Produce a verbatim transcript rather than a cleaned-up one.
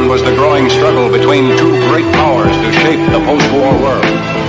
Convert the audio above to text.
on was the growing struggle between two great powers to shape the post-war world.